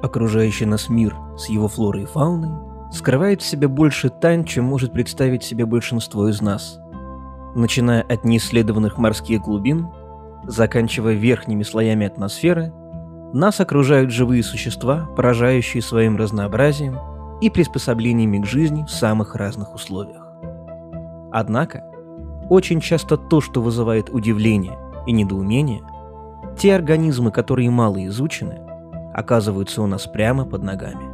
Окружающий нас мир с его флорой и фауной скрывает в себе больше тайн, чем может представить себе большинство из нас. Начиная от неисследованных морских глубин, заканчивая верхними слоями атмосферы, нас окружают живые существа, поражающие своим разнообразием и приспособлениями к жизни в самых разных условиях. Однако, очень часто то, что вызывает удивление и недоумение, те организмы, которые мало изучены, оказываются у нас прямо под ногами.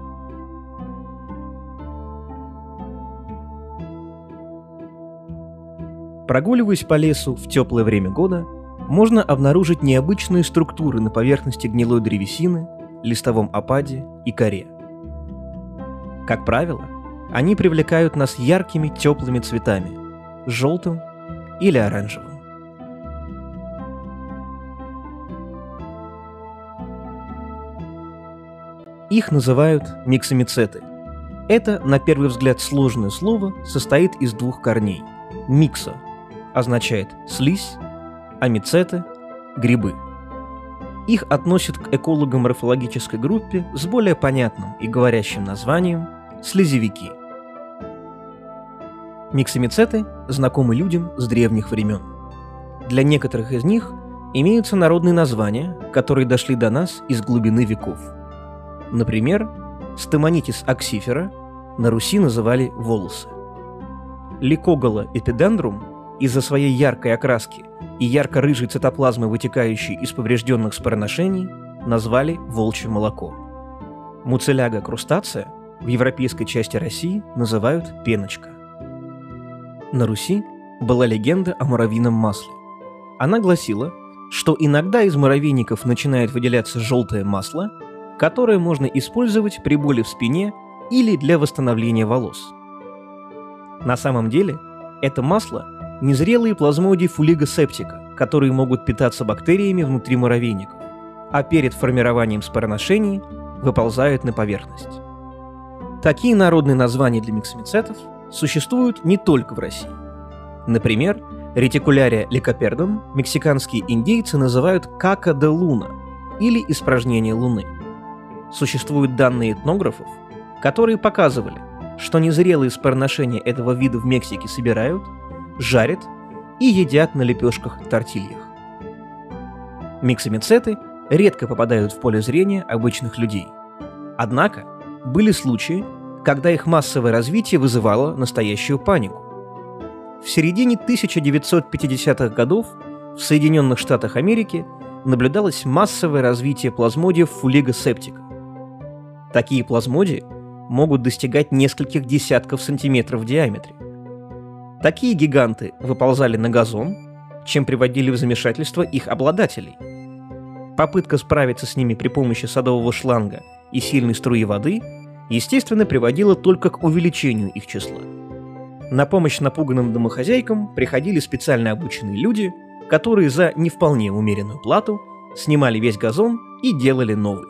Прогуливаясь по лесу в теплое время года, можно обнаружить необычные структуры на поверхности гнилой древесины, листовом опаде и коре. Как правило, они привлекают нас яркими теплыми цветами – желтым или оранжевым. Их называют миксомицеты. Это, на первый взгляд, сложное слово состоит из двух корней. Миксо означает слизь, а мицеты – грибы. Их относят к эколого-морфологической группе с более понятным и говорящим названием – слизевики. Миксомицеты знакомы людям с древних времен. Для некоторых из них имеются народные названия, которые дошли до нас из глубины веков. Например, стемонитис аксифера на Руси называли волосы. Ликогола эпидендрум из-за своей яркой окраски и ярко-рыжей цитоплазмы, вытекающей из поврежденных спороношений, назвали волчье молоко. Муцеляга крустация в европейской части России называют пеночка. На Руси была легенда о муравьином масле. Она гласила, что иногда из муравейников начинает выделяться желтое масло, которое можно использовать при боли в спине или для восстановления волос. На самом деле, это масло – незрелые плазмодии фулиго септика, которые могут питаться бактериями внутри муравейников, а перед формированием спороношений выползают на поверхность. Такие народные названия для миксомицетов существуют не только в России. Например, ретикулярия ликопердум мексиканские индейцы называют кака де луна или испражнение луны. Существуют данные этнографов, которые показывали, что незрелые спороношения этого вида в Мексике собирают, жарят и едят на лепешках-тортильях. Миксомицеты редко попадают в поле зрения обычных людей. Однако были случаи, когда их массовое развитие вызывало настоящую панику. В середине 1950-х годов в Соединенных Штатах Америки наблюдалось массовое развитие плазмодиев фулиго септика. Такие плазмодии могут достигать нескольких десятков сантиметров в диаметре. Такие гиганты выползали на газон, чем приводили в замешательство их обладателей. Попытка справиться с ними при помощи садового шланга и сильной струи воды, естественно, приводила только к увеличению их числа. На помощь напуганным домохозяйкам приходили специально обученные люди, которые за не вполне умеренную плату снимали весь газон и делали новый.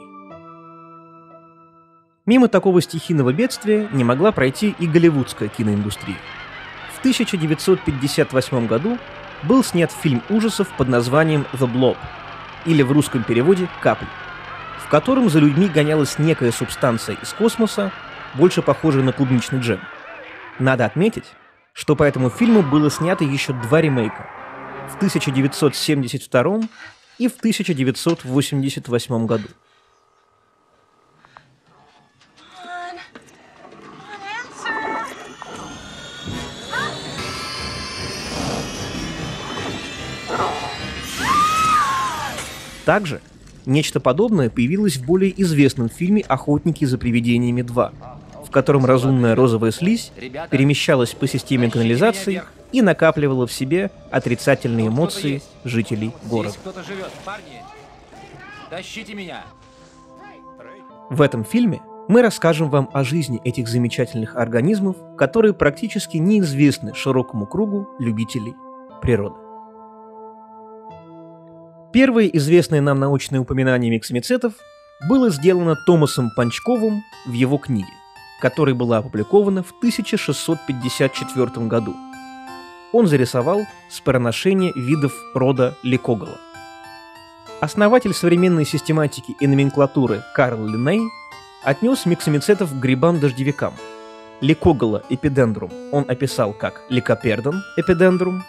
Мимо такого стихийного бедствия не могла пройти и голливудская киноиндустрия. В 1958 году был снят фильм ужасов под названием «The Blob», или в русском переводе «Капли», в котором за людьми гонялась некая субстанция из космоса, больше похожая на клубничный джем. Надо отметить, что по этому фильму было снято еще 2 ремейка – в 1972 и в 1988 году. Также нечто подобное появилось в более известном фильме «Охотники за привидениями 2», в котором разумная розовая слизь перемещалась по системе канализации и накапливала в себе отрицательные эмоции жителей города. Кто-то живет, парни. Тащите меня. В этом фильме мы расскажем вам о жизни этих замечательных организмов, которые практически неизвестны широкому кругу любителей природы. Первое известное нам научное упоминание миксомицетов было сделано Томасом Панчковым в его книге, которая была опубликована в 1654 году. Он зарисовал спороношение видов рода Ликогола. Основатель современной систематики и номенклатуры Карл Линней отнес миксомицетов к грибам-дождевикам. Ликогола эпидендрум он описал как ликопердон эпидендрум,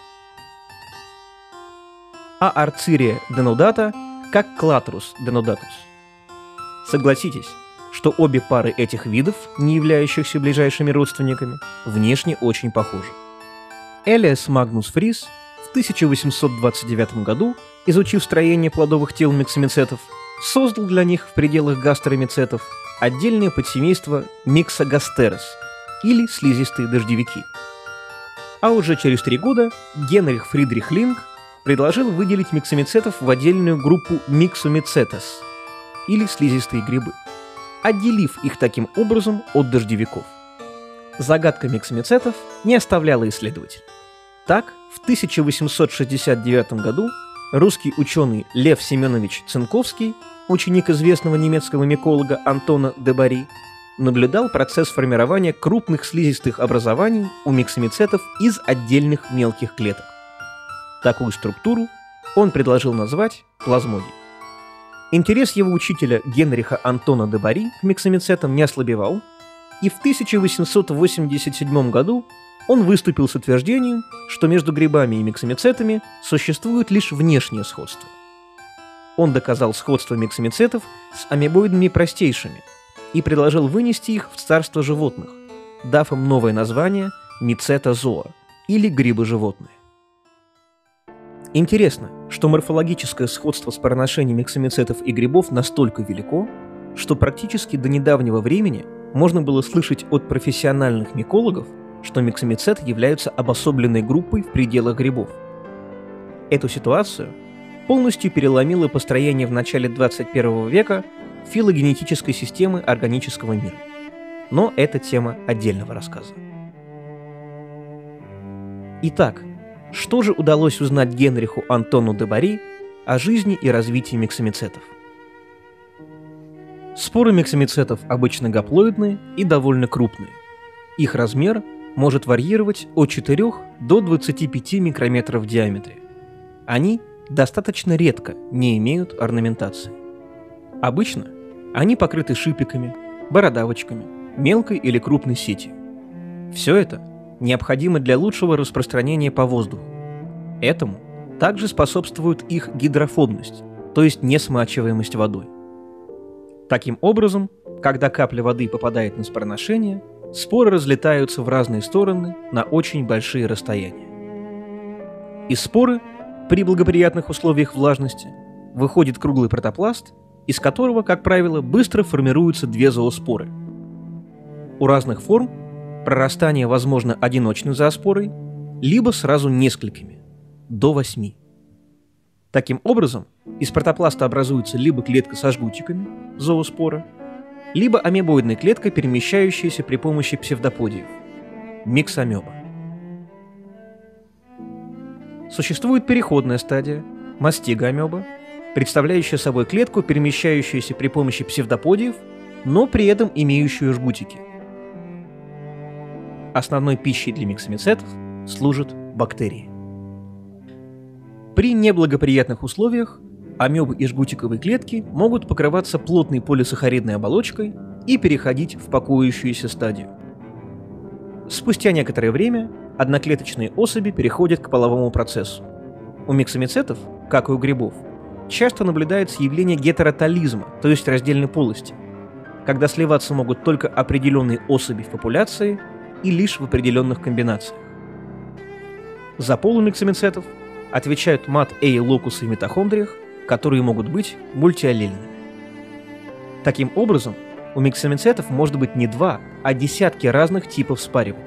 а арцирия денудата как клатрус денудатус. Согласитесь, что обе пары этих видов, не являющихся ближайшими родственниками, внешне очень похожи. Элиас Магнус Фрис в 1829 году, изучив строение плодовых тел миксомицетов, создал для них в пределах гастеромицетов отдельное подсемейство Миксогастерес, или слизистые дождевики. А уже через 3 года Генрих Фридрих Линг предложил выделить миксомицетов в отдельную группу Миксомицетес, или слизистые грибы, отделив их таким образом от дождевиков. Загадка миксомицетов не оставляла исследователей. Так, в 1869 году русский ученый Лев Семенович Цинковский, ученик известного немецкого миколога Антона де Бари, наблюдал процесс формирования крупных слизистых образований у миксомицетов из отдельных мелких клеток. Такую структуру он предложил назвать плазмодией. Интерес его учителя Генриха Антона де Бари к миксомицетам не ослабевал, и в 1887 году он выступил с утверждением, что между грибами и миксомицетами существует лишь внешнее сходство. Он доказал сходство миксомицетов с амебоидными простейшими и предложил вынести их в царство животных, дав им новое название мицетозоа, или грибы-животные. Интересно, что морфологическое сходство с параношением миксомицетов и грибов настолько велико, что практически до недавнего времени можно было слышать от профессиональных микологов, что миксомицеты являются обособленной группой в пределах грибов. Эту ситуацию полностью переломило построение в начале 21 века филогенетической системы органического мира. Но это тема отдельного рассказа. Итак, что же удалось узнать Генриху Антону де Бари о жизни и развитии миксомицетов? Споры миксомицетов обычно гаплоидные и довольно крупные. Их размер может варьировать от 4 до 25 микрометров в диаметре. Они достаточно редко не имеют орнаментации. Обычно они покрыты шипиками, бородавочками, мелкой или крупной сетью. Все это необходимо для лучшего распространения по воздуху. Этому также способствует их гидрофобность, то есть несмачиваемость водой. Таким образом, когда капля воды попадает на спороношение, споры разлетаются в разные стороны на очень большие расстояния. Из споры, при благоприятных условиях влажности, выходит круглый протопласт, из которого, как правило, быстро формируются 2 зооспоры. У разных форм прорастание возможно одиночной зооспорой, либо сразу несколькими, до 8. Таким образом, из протопласта образуется либо клетка со жгутиками, зооспора, либо амебоидная клетка, перемещающаяся при помощи псевдоподиев, миксамеба. Существует переходная стадия, мастигоамеба, представляющая собой клетку, перемещающуюся при помощи псевдоподиев, но при этом имеющую жгутики. Основной пищей для миксомицетов служат бактерии. При неблагоприятных условиях амебы и жгутиковые клетки могут покрываться плотной полисахаридной оболочкой и переходить в пакующуюся стадию. Спустя некоторое время одноклеточные особи переходят к половому процессу. У миксомицетов, как и у грибов, часто наблюдается явление гетеротализма, то есть раздельной полости, когда сливаться могут только определенные особи в популяции и лишь в определенных комбинациях. За пол у миксомицетов отвечают МАТ-A-локусы в митохондриях, которые могут быть мультиаллельными. Таким образом, у миксомицетов может быть не 2, а десятки разных типов спаривания.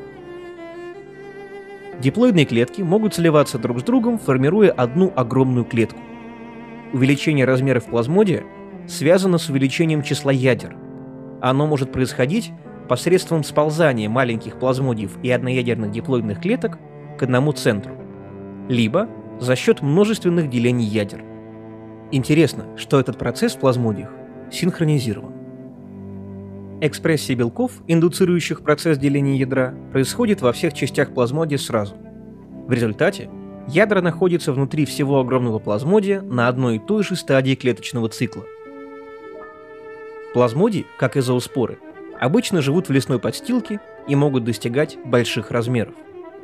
Диплоидные клетки могут сливаться друг с другом, формируя одну огромную клетку. Увеличение размеров плазмодия связано с увеличением числа ядер. Оно может происходить посредством сползания маленьких плазмодиев и одноядерных диплоидных клеток к одному центру, либо за счет множественных делений ядер. Интересно, что этот процесс в плазмодиях синхронизирован. Экспрессия белков, индуцирующих процесс деления ядра, происходит во всех частях плазмодия сразу. В результате ядра находятся внутри всего огромного плазмодия на одной и той же стадии клеточного цикла. Плазмодии, как и зооспоры, обычно живут в лесной подстилке и могут достигать больших размеров.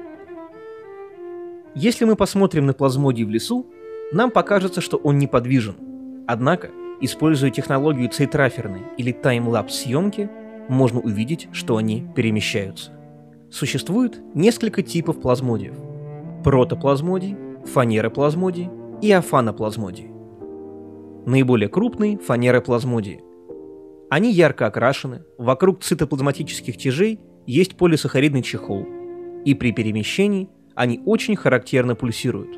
Если мы посмотрим на плазмодий в лесу, нам покажется, что он неподвижен. Однако, используя технологию цейтраферной или таймлапс съемки, можно увидеть, что они перемещаются. Существует несколько типов плазмодиев: протоплазмодий, фанероплазмодий и афаноплазмодий. Наиболее крупные — фанероплазмодии. Они ярко окрашены, вокруг цитоплазматических тяжей есть полисахаридный чехол, и при перемещении они очень характерно пульсируют.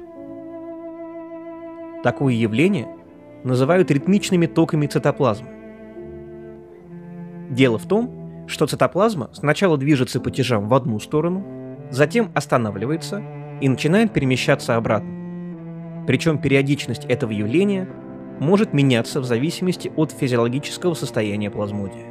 Такое явление называют ритмичными токами цитоплазмы. Дело в том, что цитоплазма сначала движется по тяжам в одну сторону, затем останавливается и начинает перемещаться обратно. Причем периодичность этого явления может меняться в зависимости от физиологического состояния плазмодия.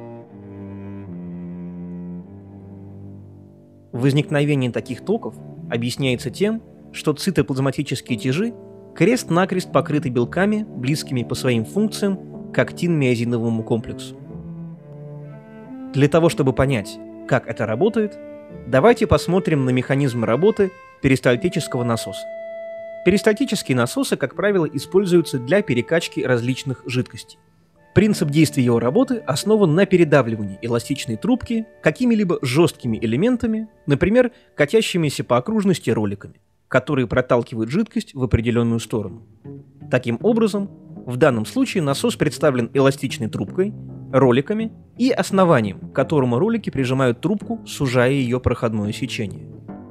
Возникновение таких токов объясняется тем, что цитоплазматические тяжи крест-накрест покрыты белками, близкими по своим функциям к актин-миозиновому комплексу. Для того, чтобы понять, как это работает, давайте посмотрим на механизм работы перистальтического насоса. Перистальтические насосы, как правило, используются для перекачки различных жидкостей. Принцип действия его работы основан на передавливании эластичной трубки какими-либо жесткими элементами, например, катящимися по окружности роликами, которые проталкивают жидкость в определенную сторону. Таким образом, в данном случае насос представлен эластичной трубкой, роликами и основанием, к которому ролики прижимают трубку, сужая ее проходное сечение.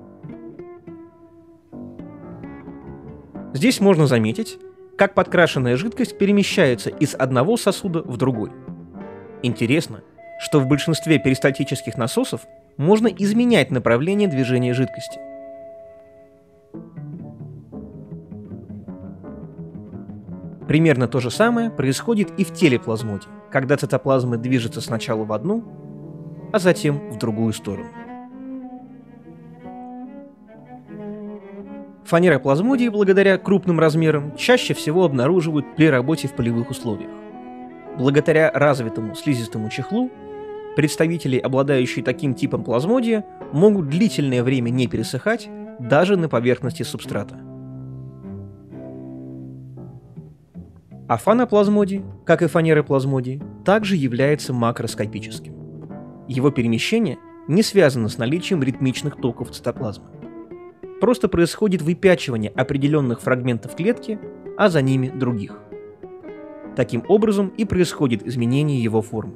Здесь можно заметить, как подкрашенная жидкость перемещается из одного сосуда в другой. Интересно, что в большинстве перистальтических насосов можно изменять направление движения жидкости. Примерно то же самое происходит и в теле плазмодий, когда цитоплазмы движутся сначала в одну, а затем в другую сторону. Фанероплазмодии, благодаря крупным размерам, чаще всего обнаруживают при работе в полевых условиях. Благодаря развитому слизистому чехлу, представители, обладающие таким типом плазмодия, могут длительное время не пересыхать даже на поверхности субстрата. Афаноплазмодий, как и фанероплазмодий, также является макроскопическим. Его перемещение не связано с наличием ритмичных токов цитоплазмы. Просто происходит выпячивание определенных фрагментов клетки, а за ними других. Таким образом и происходит изменение его формы.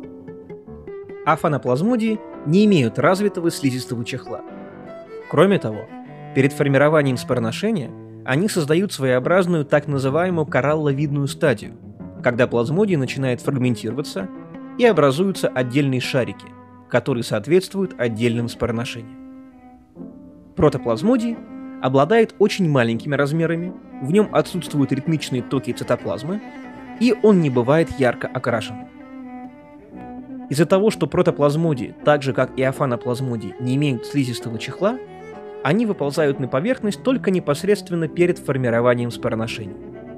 Афаноплазмодии не имеют развитого слизистого чехла. Кроме того, перед формированием спороношения они создают своеобразную так называемую коралловидную стадию, когда плазмодий начинает фрагментироваться и образуются отдельные шарики, которые соответствуют отдельным спороношениям. Протоплазмодий обладает очень маленькими размерами, в нем отсутствуют ритмичные токи цитоплазмы, и он не бывает ярко окрашенным. Из-за того, что протоплазмодии, так же как и афаноплазмодии, не имеют слизистого чехла, они выползают на поверхность только непосредственно перед формированием спороношений.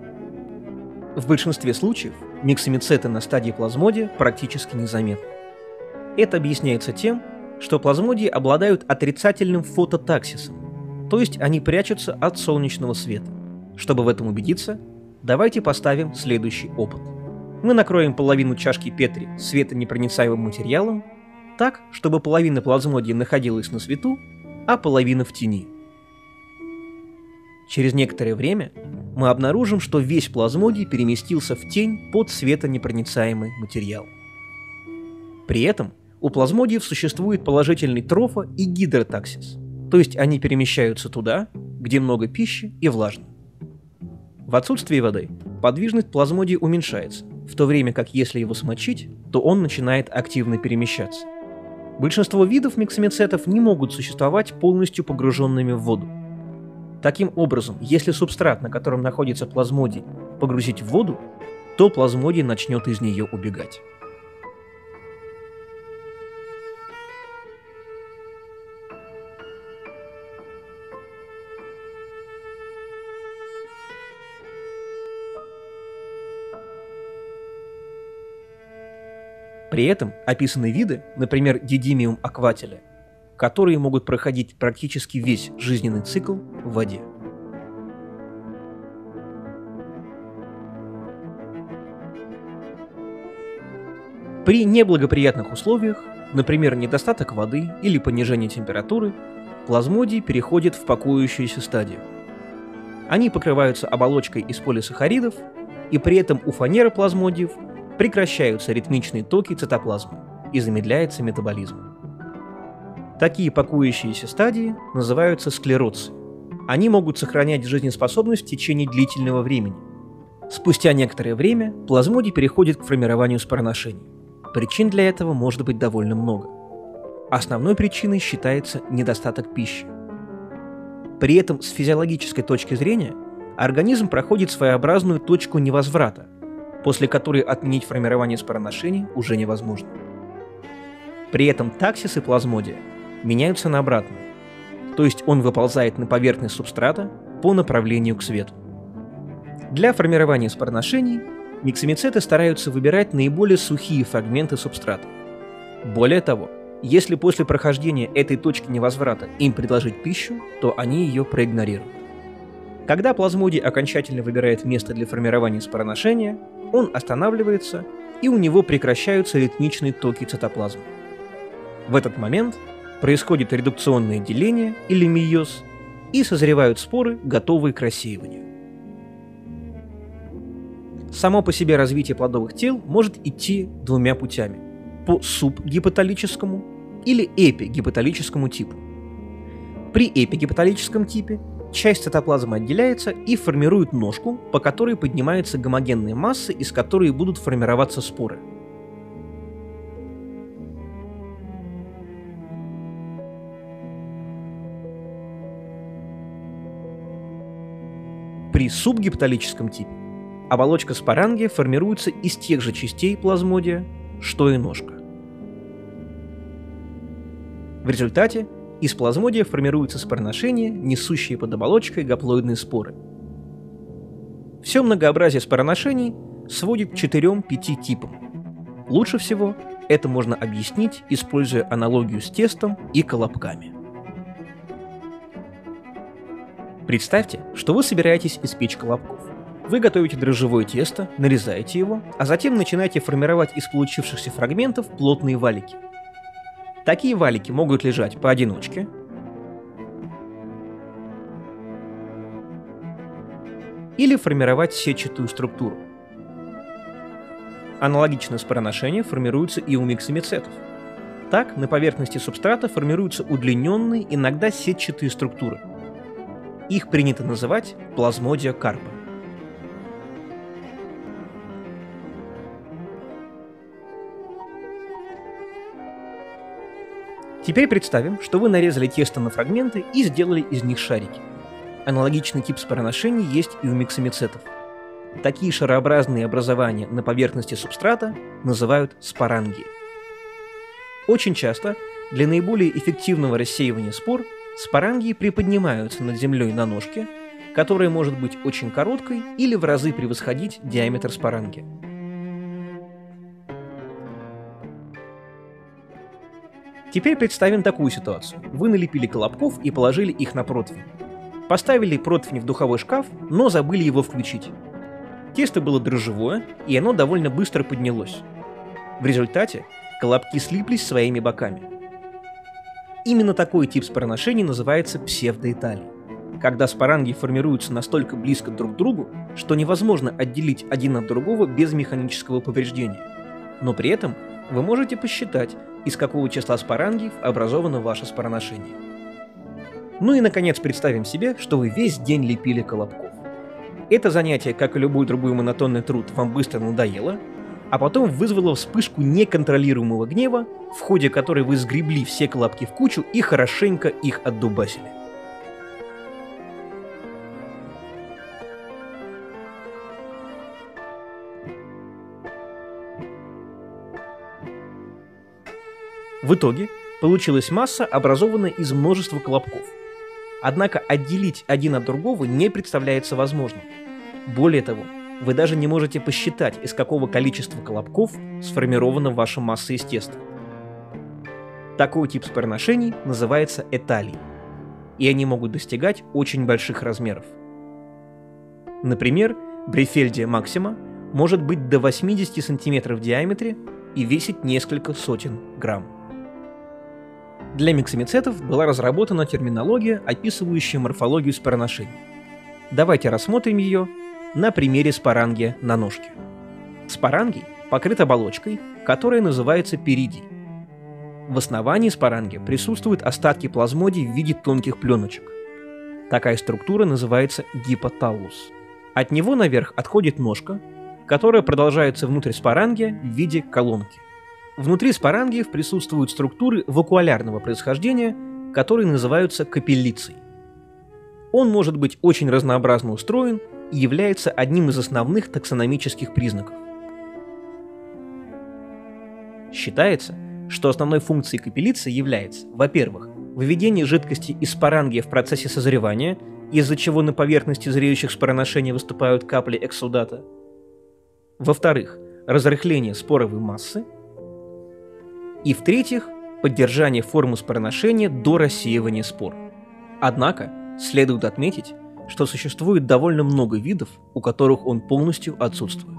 В большинстве случаев миксомицеты на стадии плазмодия практически незаметны. Это объясняется тем, что плазмодии обладают отрицательным фототаксисом, то есть они прячутся от солнечного света. Чтобы в этом убедиться, давайте поставим следующий опыт. Мы накроем половину чашки Петри светонепроницаемым материалом так, чтобы половина плазмодия находилась на свету, а половина в тени. Через некоторое время мы обнаружим, что весь плазмодий переместился в тень под светонепроницаемый материал. При этом у плазмодиев существует положительный трофо- и гидротаксис, то есть они перемещаются туда, где много пищи и влажно. В отсутствии воды подвижность плазмодия уменьшается, в то время как если его смочить, то он начинает активно перемещаться. Большинство видов миксомицетов не могут существовать полностью погруженными в воду. Таким образом, если субстрат, на котором находится плазмодий, погрузить в воду, то плазмодий начнет из нее убегать. При этом описаны виды, например, Дидимиум аквателя, которые могут проходить практически весь жизненный цикл в воде. При неблагоприятных условиях, например, недостаток воды или понижение температуры, плазмодии переходят в покоящуюся стадию. Они покрываются оболочкой из полисахаридов, и при этом у фанероплазмодиев прекращаются ритмичные токи цитоплазмы и замедляется метаболизм. Такие покоящиеся стадии называются склероцией. Они могут сохранять жизнеспособность в течение длительного времени. Спустя некоторое время плазмодий переходит к формированию спороношений. Причин для этого может быть довольно много. Основной причиной считается недостаток пищи. При этом с физиологической точки зрения организм проходит своеобразную точку невозврата, после которой отменить формирование спороношений уже невозможно. При этом таксисы плазмодия меняются на обратную, то есть он выползает на поверхность субстрата по направлению к свету. Для формирования спороношений миксомицеты стараются выбирать наиболее сухие фрагменты субстрата. Более того, если после прохождения этой точки невозврата им предложить пищу, то они ее проигнорируют. Когда плазмодий окончательно выбирает место для формирования спороношения, он останавливается, и у него прекращаются ритмичные токи цитоплазмы. В этот момент происходит редукционное деление или мейоз, и созревают споры, готовые к рассеиванию. Само по себе развитие плодовых тел может идти двумя путями – по субгипоталическому или эпигипоталическому типу. При эпигипоталическом типе часть цитоплазмы отделяется и формирует ножку, по которой поднимаются гомогенные массы, из которой будут формироваться споры. При субгипоталическом типе оболочка спорангия формируется из тех же частей плазмодия, что и ножка. В результате из плазмодия формируются спороношения, несущие под оболочкой гаплоидные споры. Все многообразие спороношений сводит к 4-5 типам. Лучше всего это можно объяснить, используя аналогию с тестом и колобками. Представьте, что вы собираетесь испечь колобков. Вы готовите дрожжевое тесто, нарезаете его, а затем начинаете формировать из получившихся фрагментов плотные валики. Такие валики могут лежать поодиночке или формировать сетчатую структуру. Аналогичное спороношение формируется и у миксомицетов. Так, на поверхности субстрата формируются удлиненные, иногда сетчатые структуры. Их принято называть плазмодия карпа. Теперь представим, что вы нарезали тесто на фрагменты и сделали из них шарики. Аналогичный тип спороношений есть и у миксомицетов. Такие шарообразные образования на поверхности субстрата называют спорангии. Очень часто для наиболее эффективного рассеивания спор спорангии приподнимаются над землей на ножке, которая может быть очень короткой или в разы превосходить диаметр спорангия. Теперь представим такую ситуацию. Вы налепили колобков и положили их на противень. Поставили противень в духовой шкаф, но забыли его включить. Тесто было дрожжевое, и оно довольно быстро поднялось. В результате колобки слиплись своими боками. Именно такой тип спороношений называется псевдоэталией, когда спорангии формируются настолько близко друг к другу, что невозможно отделить один от другого без механического повреждения. Но при этом вы можете посчитать, из какого числа спорангиев образовано ваше спороношение. Ну и наконец представим себе, что вы весь день лепили колобков. Это занятие, как и любой другой монотонный труд, вам быстро надоело, а потом вызвало вспышку неконтролируемого гнева, в ходе которой вы сгребли все колобки в кучу и хорошенько их отдубасили. В итоге получилась масса, образованная из множества колобков. Однако отделить один от другого не представляется возможным. Более того, вы даже не можете посчитать, из какого количества колобков сформирована ваша масса из теста. Такой тип спороношений называется эталий, и они могут достигать очень больших размеров. Например, Брейфельдия максима может быть до 80 см в диаметре и весить несколько сотен грамм. Для миксомицетов была разработана терминология, описывающая морфологию спороношений. Давайте рассмотрим ее на примере спорангия на ножке. Спорангий покрыт оболочкой, которая называется перидий. В основании спорангия присутствуют остатки плазмодий в виде тонких пленочек. Такая структура называется гипоталлус. От него наверх отходит ножка, которая продолжается внутрь спорангия в виде колонки. Внутри спорангиев присутствуют структуры вакуолярного происхождения, которые называются капеллицей. Он может быть очень разнообразно устроен и является одним из основных таксономических признаков. Считается, что основной функцией капеллицы является, во-первых, выведение жидкости из спорангия в процессе созревания, из-за чего на поверхности зреющих спороношений выступают капли эксудата, во-вторых, разрыхление споровой массы, и в-третьих, поддержание формы спороношения до рассеивания спор. Однако, следует отметить, что существует довольно много видов, у которых он полностью отсутствует.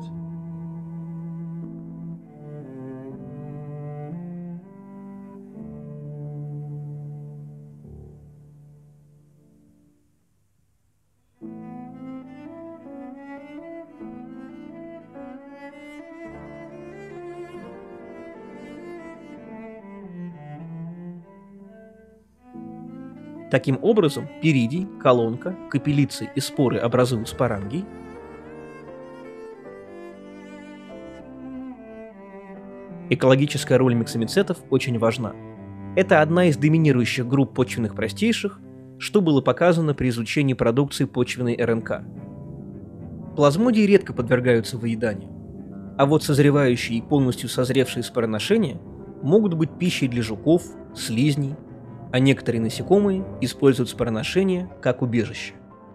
Таким образом, перидий, колонка, капеллицы и споры образуют спорангий. Экологическая роль миксомицетов очень важна. Это одна из доминирующих групп почвенных простейших, что было показано при изучении продукции почвенной РНК. Плазмодии редко подвергаются выеданию, а вот созревающие и полностью созревшие спороношения могут быть пищей для жуков, слизней, а некоторые насекомые используют спороношение как убежище.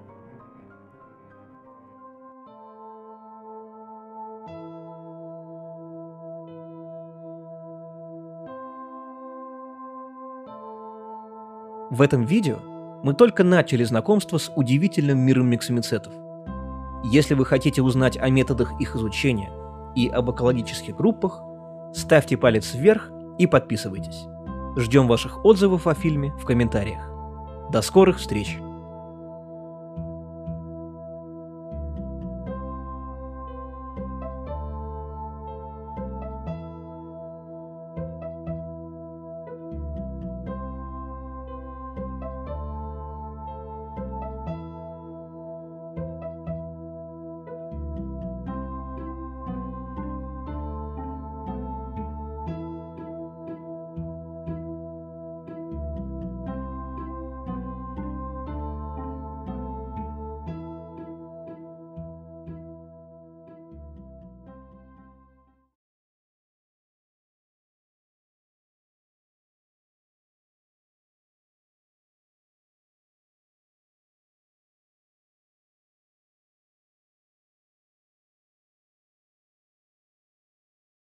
В этом видео мы только начали знакомство с удивительным миром миксомицетов. Если вы хотите узнать о методах их изучения и об экологических группах, ставьте палец вверх и подписывайтесь. Ждем ваших отзывов о фильме в комментариях. До скорых встреч!